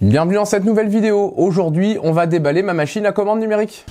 Bienvenue dans cette nouvelle vidéo. Aujourd'hui, on va déballer ma machine à commande numérique.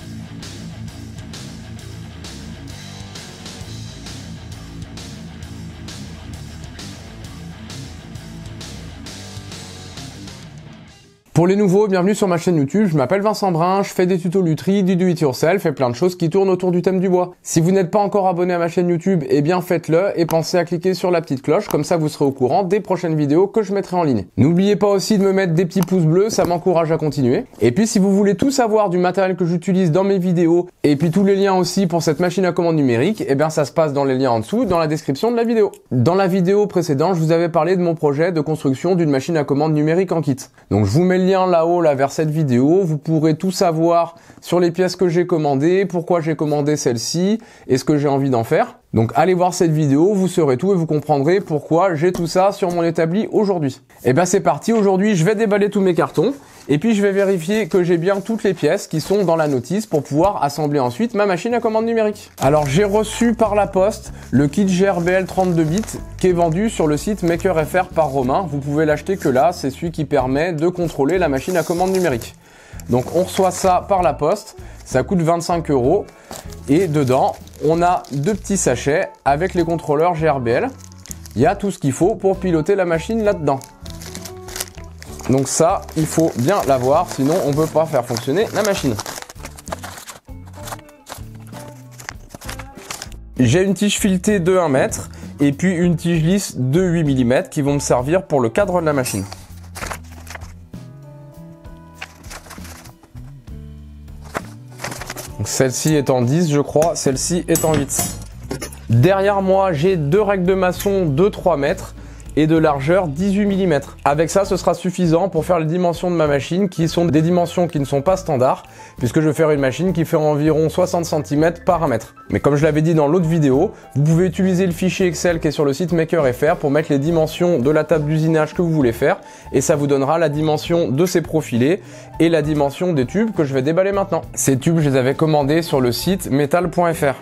Pour les nouveaux, bienvenue sur ma chaîne YouTube, je m'appelle Vincent Brun, je fais des tutos lutherie, du do it yourself et plein de choses qui tournent autour du thème du bois. Si vous n'êtes pas encore abonné à ma chaîne YouTube, eh bien faites-le et pensez à cliquer sur la petite cloche, comme ça vous serez au courant des prochaines vidéos que je mettrai en ligne. N'oubliez pas aussi de me mettre des petits pouces bleus, ça m'encourage à continuer. Et puis si vous voulez tout savoir du matériel que j'utilise dans mes vidéos, et puis tous les liens aussi pour cette machine à commande numérique, eh bien ça se passe dans les liens en dessous, dans la description de la vidéo. Dans la vidéo précédente, je vous avais parlé de mon projet de construction d'une machine à commande numérique en kit. Donc je vous mets le lien là-haut, là vers cette vidéo, vous pourrez tout savoir sur les pièces que j'ai commandées, pourquoi j'ai commandé celle-ci et ce que j'ai envie d'en faire. Donc allez voir cette vidéo, vous saurez tout et vous comprendrez pourquoi j'ai tout ça sur mon établi aujourd'hui. Et ben c'est parti, aujourd'hui je vais déballer tous mes cartons et puis je vais vérifier que j'ai bien toutes les pièces qui sont dans la notice pour pouvoir assembler ensuite ma machine à commande numérique. Alors j'ai reçu par la poste le kit GRBL 32 bits qui est vendu sur le site MakerFR par Romain. Vous pouvez l'acheter que là, c'est celui qui permet de contrôler la machine à commande numérique. Donc on reçoit ça par la poste, ça coûte 25 € et dedans on a deux petits sachets avec les contrôleurs GRBL. Il y a tout ce qu'il faut pour piloter la machine là-dedans. Donc ça, il faut bien l'avoir, sinon on ne peut pas faire fonctionner la machine. J'ai une tige filetée de 1 mètre et puis une tige lisse de 8 mm qui vont me servir pour le cadre de la machine. Celle-ci est en 10, je crois, celle-ci est en 8. Derrière moi, j'ai deux règles de maçon de 3 mètres et de largeur 18 mm. Avec ça, ce sera suffisant pour faire les dimensions de ma machine, qui sont des dimensions qui ne sont pas standards, puisque je vais faire une machine qui fait environ 60 cm par 1 mètre. Mais comme je l'avais dit dans l'autre vidéo, vous pouvez utiliser le fichier Excel qui est sur le site MakerFR pour mettre les dimensions de la table d'usinage que vous voulez faire, et ça vous donnera la dimension de ces profilés et la dimension des tubes que je vais déballer maintenant. Ces tubes, je les avais commandés sur le site metal.fr.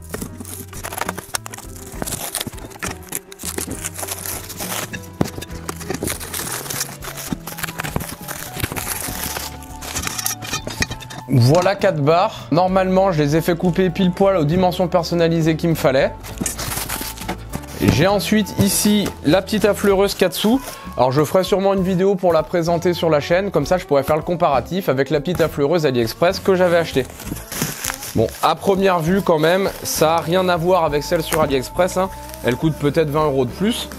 Voilà 4 barres. Normalement, je les ai fait couper pile poil aux dimensions personnalisées qu'il me fallait. J'ai ensuite ici la petite affleureuse Katsu. Alors je ferai sûrement une vidéo pour la présenter sur la chaîne, comme ça je pourrais faire le comparatif avec la petite affleureuse AliExpress que j'avais achetée. Bon, à première vue quand même, ça n'a rien à voir avec celle sur AliExpress, hein. Elle coûte peut-être 20 € de plus.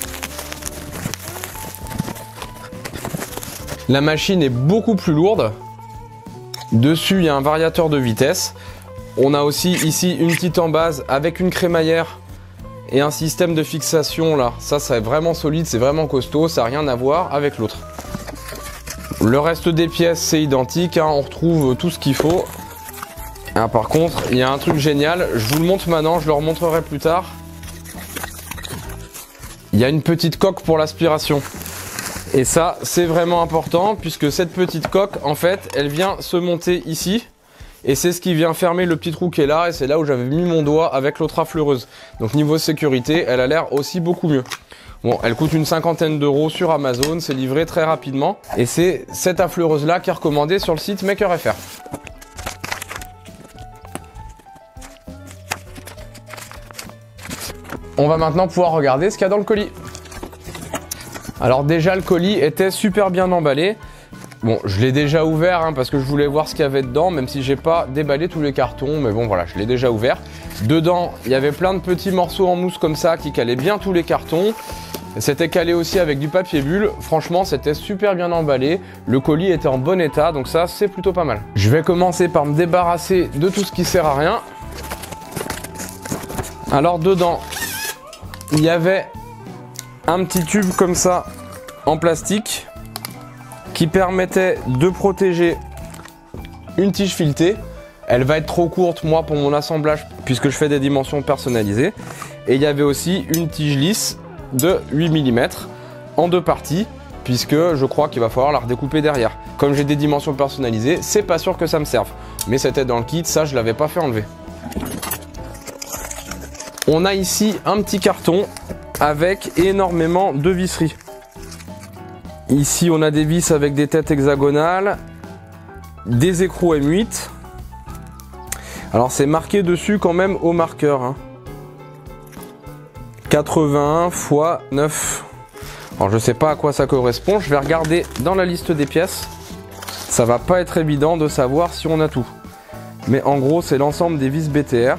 La machine est beaucoup plus lourde. Dessus, il y a un variateur de vitesse. On a aussi ici une petite embase avec une crémaillère et un système de fixation là. Ça, c'est vraiment solide, c'est vraiment costaud, ça n'a rien à voir avec l'autre. Le reste des pièces, c'est identique, hein, on retrouve tout ce qu'il faut. Ah, par contre, il y a un truc génial, je vous le montre maintenant, je le remontrerai plus tard. Il y a une petite coque pour l'aspiration. Et ça, c'est vraiment important puisque cette petite coque, en fait, elle vient se monter ici. Et c'est ce qui vient fermer le petit trou qui est là. Et c'est là où j'avais mis mon doigt avec l'autre affleureuse. Donc niveau sécurité, elle a l'air aussi beaucoup mieux. Bon, elle coûte une 50aine d'euros sur Amazon. C'est livré très rapidement. Et c'est cette affleureuse-là qui est recommandée sur le site MakerFR. On va maintenant pouvoir regarder ce qu'il y a dans le colis. Alors déjà le colis était super bien emballé. Bon, je l'ai déjà ouvert hein, parce que je voulais voir ce qu'il y avait dedans, même si j'ai pas déballé tous les cartons, mais bon voilà, je l'ai déjà ouvert. Dedans, il y avait plein de petits morceaux en mousse comme ça qui calaient bien tous les cartons. C'était calé aussi avec du papier bulle. Franchement, c'était super bien emballé. Le colis était en bon état, donc ça, c'est plutôt pas mal. Je vais commencer par me débarrasser de tout ce qui sert à rien. Alors dedans, il y avait un petit tube comme ça en plastique qui permettait de protéger une tige filetée. Elle va être trop courte moi pour mon assemblage puisque je fais des dimensions personnalisées. Et il y avait aussi une tige lisse de 8 mm en deux parties puisque je crois qu'il va falloir la redécouper derrière. Comme j'ai des dimensions personnalisées, c'est pas sûr que ça me serve. Mais c'était dans le kit, ça je l'avais pas fait enlever. On a ici un petit carton avec énormément de visseries. Ici, on a des vis avec des têtes hexagonales, des écrous M8. Alors, c'est marqué dessus quand même au marqueur. Hein. 81 x 9. Alors, je sais pas à quoi ça correspond. Je vais regarder dans la liste des pièces. Ça va pas être évident de savoir si on a tout. Mais en gros, c'est l'ensemble des vis BTR.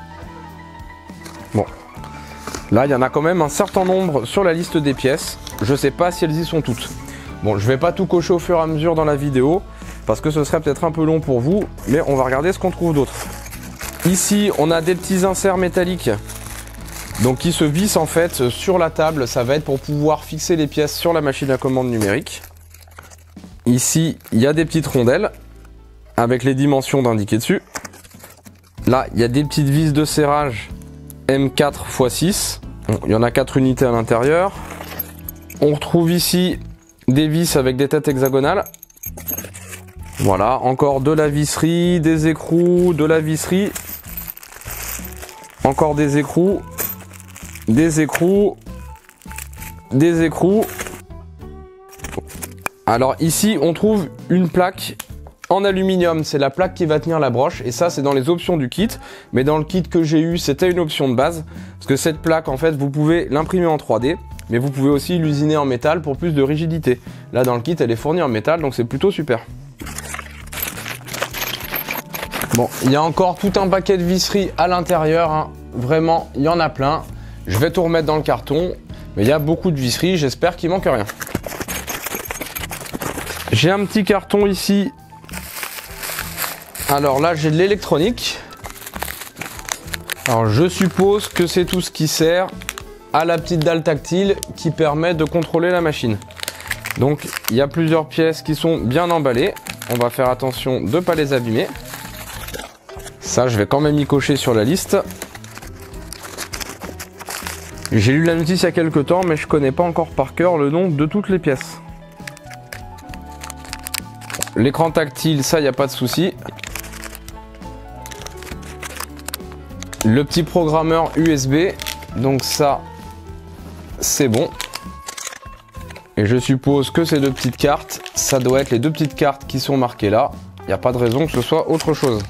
Bon. Là, il y en a quand même un certain nombre sur la liste des pièces. Je sais pas si elles y sont toutes. Bon, je vais pas tout cocher au fur et à mesure dans la vidéo, parce que ce serait peut-être un peu long pour vous, mais on va regarder ce qu'on trouve d'autre. Ici, on a des petits inserts métalliques, donc qui se vissent en fait sur la table. Ça va être pour pouvoir fixer les pièces sur la machine à commande numérique. Ici, il y a des petites rondelles, avec les dimensions d'indiquer dessus. Là, il y a des petites vis de serrage M4 x 6. Bon, il y en a 4 unités à l'intérieur. On retrouve ici des vis avec des têtes hexagonales. Voilà, encore de la visserie, des écrous, de la visserie. Encore des écrous, des écrous, des écrous. Alors ici, on trouve une plaque en aluminium, c'est la plaque qui va tenir la broche, et ça c'est dans les options du kit, mais dans le kit que j'ai eu c'était une option de base, parce que cette plaque en fait vous pouvez l'imprimer en 3D, mais vous pouvez aussi l'usiner en métal pour plus de rigidité. Là dans le kit elle est fournie en métal, donc c'est plutôt super. Bon, il y a encore tout un paquet de visseries à l'intérieur, hein. Vraiment il y en a plein. Je vais tout remettre dans le carton, mais il y a beaucoup de visseries, j'espère qu'il manque rien. J'ai un petit carton ici. Alors là, j'ai de l'électronique. Alors je suppose que c'est tout ce qui sert à la petite dalle tactile qui permet de contrôler la machine. Donc il y a plusieurs pièces qui sont bien emballées. On va faire attention de ne pas les abîmer. Ça, je vais quand même y cocher sur la liste. J'ai lu la notice il y a quelques temps, mais je connais pas encore par cœur le nom de toutes les pièces. L'écran tactile, ça, il n'y a pas de souci. Le petit programmeur USB, donc ça, c'est bon. Et je suppose que ces deux petites cartes, ça doit être les deux petites cartes qui sont marquées là. Il n'y a pas de raison que ce soit autre chose.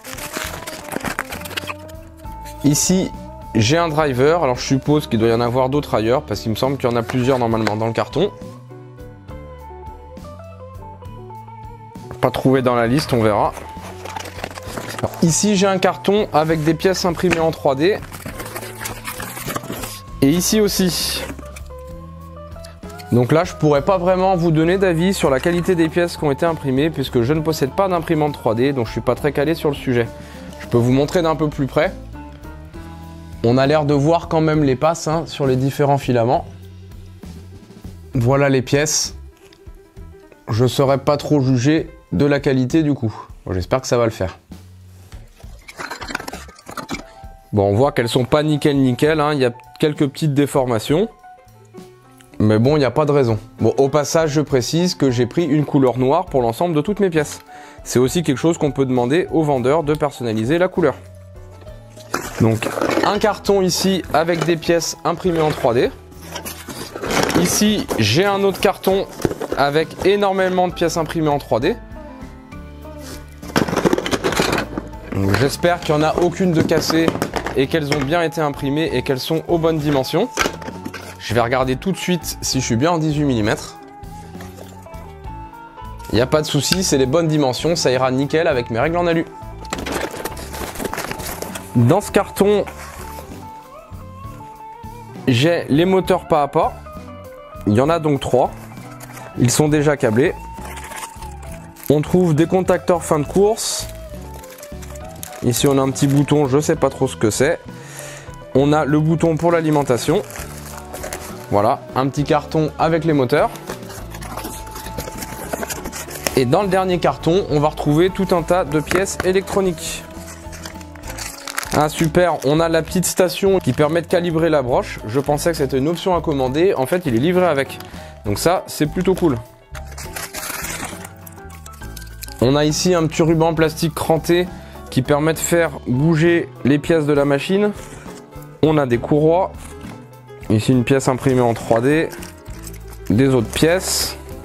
Ici, j'ai un driver. Alors je suppose qu'il doit y en avoir d'autres ailleurs, parce qu'il me semble qu'il y en a plusieurs normalement dans le carton. Pas trouvé dans la liste, on verra. Alors, ici j'ai un carton avec des pièces imprimées en 3D. Et ici aussi. Donc là je pourrais pas vraiment vous donner d'avis sur la qualité des pièces qui ont été imprimées, puisque je ne possède pas d'imprimante 3D, donc je suis pas très calé sur le sujet. Je peux vous montrer d'un peu plus près. On a l'air de voir quand même les passes, hein, sur les différents filaments. Voilà les pièces. Je ne saurais pas trop juger de la qualité du coup. Bon, j'espère que ça va le faire. Bon, on voit qu'elles sont pas nickel, hein. Il y a quelques petites déformations. Mais bon, il n'y a pas de raison. Bon, au passage, je précise que j'ai pris une couleur noire pour l'ensemble de toutes mes pièces. C'est aussi quelque chose qu'on peut demander aux vendeurs, de personnaliser la couleur. Donc, un carton ici avec des pièces imprimées en 3D. Ici, j'ai un autre carton avec énormément de pièces imprimées en 3D. J'espère qu'il n'y en a aucune de cassée et qu'elles ont bien été imprimées et qu'elles sont aux bonnes dimensions. Je vais regarder tout de suite si je suis bien en 18 mm. Il n'y a pas de souci, c'est les bonnes dimensions, ça ira nickel avec mes règles en alu. Dans ce carton, j'ai les moteurs pas à pas. Il y en a donc 3. Ils sont déjà câblés. On trouve des contacteurs fin de course. Ici on a un petit bouton, je sais pas trop ce que c'est. On a le bouton pour l'alimentation. Voilà, un petit carton avec les moteurs. Et dans le dernier carton, on va retrouver tout un tas de pièces électroniques. Ah super, on a la petite station qui permet de calibrer la broche. Je pensais que c'était une option à commander, en fait il est livré avec. Donc ça, c'est plutôt cool. On a ici un petit ruban plastique cranté qui permet de faire bouger les pièces de la machine. On a des courroies. Ici une pièce imprimée en 3D. Des autres pièces.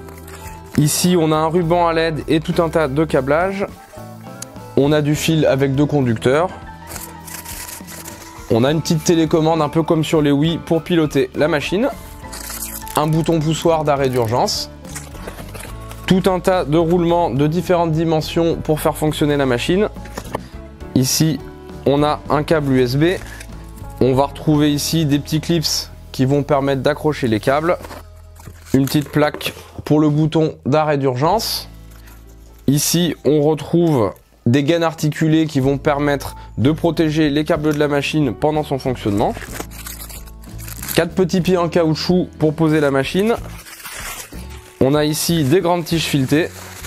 Ici, on a un ruban à LED et tout un tas de câblages. On a du fil avec 2 conducteurs. On a une petite télécommande un peu comme sur les Wii pour piloter la machine. Un bouton poussoir d'arrêt d'urgence. Tout un tas de roulements de différentes dimensions pour faire fonctionner la machine. Ici, on a un câble USB. On va retrouver ici des petits clips qui vont permettre d'accrocher les câbles. Une petite plaque pour le bouton d'arrêt d'urgence. Ici, on retrouve des gaines articulées qui vont permettre de protéger les câbles de la machine pendant son fonctionnement. 4 petits pieds en caoutchouc pour poser la machine. On a ici des grandes tiges filetées.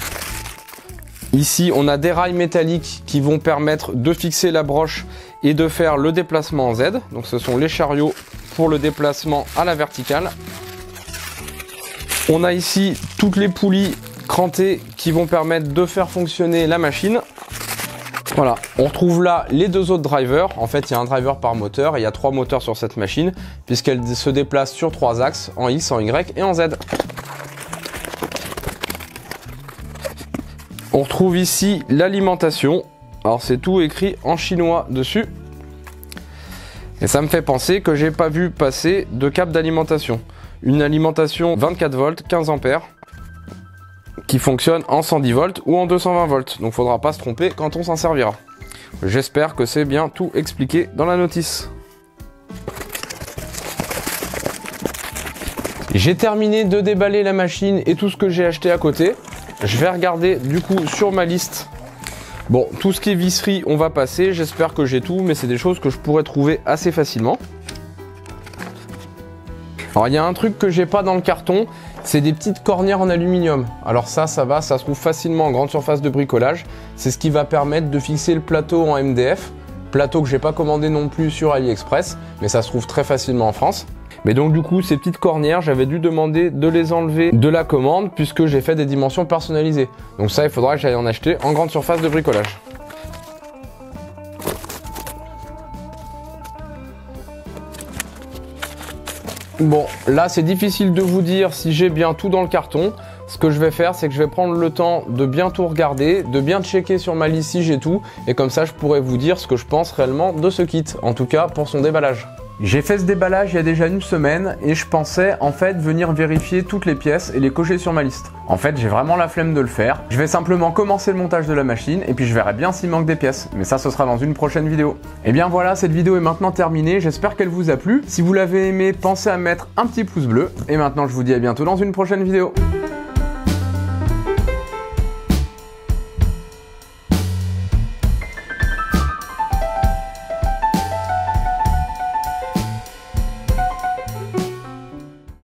Ici, on a des rails métalliques qui vont permettre de fixer la broche et de faire le déplacement en Z. Donc ce sont les chariots pour le déplacement à la verticale. On a ici toutes les poulies crantées qui vont permettre de faire fonctionner la machine. Voilà, on retrouve là les 2 autres drivers. En fait, il y a un driver par moteur et il y a 3 moteurs sur cette machine puisqu'elle se déplace sur 3 axes, en X, en Y et en Z. On retrouve ici l'alimentation. Alors c'est tout écrit en chinois dessus. Et ça me fait penser que j'ai pas vu passer de câble d'alimentation. Une alimentation 24 volts, 15 ampères, qui fonctionne en 110 volts ou en 220 volts. Donc faudra pas se tromper quand on s'en servira. J'espère que c'est bien tout expliqué dans la notice. J'ai terminé de déballer la machine et tout ce que j'ai acheté à côté. Je vais regarder du coup sur ma liste. Bon, tout ce qui est visserie, on va passer. J'espère que j'ai tout, mais c'est des choses que je pourrais trouver assez facilement. Alors, il y a un truc que j'ai pas dans le carton, c'est des petites cornières en aluminium. Alors ça va, ça se trouve facilement en grande surface de bricolage. C'est ce qui va permettre de fixer le plateau en MDF. Plateau que j'ai pas commandé non plus sur AliExpress, mais ça se trouve très facilement en France. Mais donc du coup, ces petites cornières, j'avais dû demander de les enlever de la commande puisque j'ai fait des dimensions personnalisées. Donc ça, il faudra que j'aille en acheter en grande surface de bricolage. Bon, là c'est difficile de vous dire si j'ai bien tout dans le carton. Ce que je vais faire, c'est que je vais prendre le temps de bien tout regarder, de bien checker sur ma liste si j'ai tout, et comme ça je pourrai vous dire ce que je pense réellement de ce kit, en tout cas pour son déballage. J'ai fait ce déballage il y a déjà une semaine et je pensais en fait venir vérifier toutes les pièces et les cocher sur ma liste. En fait, j'ai vraiment la flemme de le faire. Je vais simplement commencer le montage de la machine et puis je verrai bien s'il manque des pièces. Mais ça, ce sera dans une prochaine vidéo. Et bien voilà, cette vidéo est maintenant terminée. J'espère qu'elle vous a plu. Si vous l'avez aimé, pensez à mettre un petit pouce bleu. Et maintenant, je vous dis à bientôt dans une prochaine vidéo.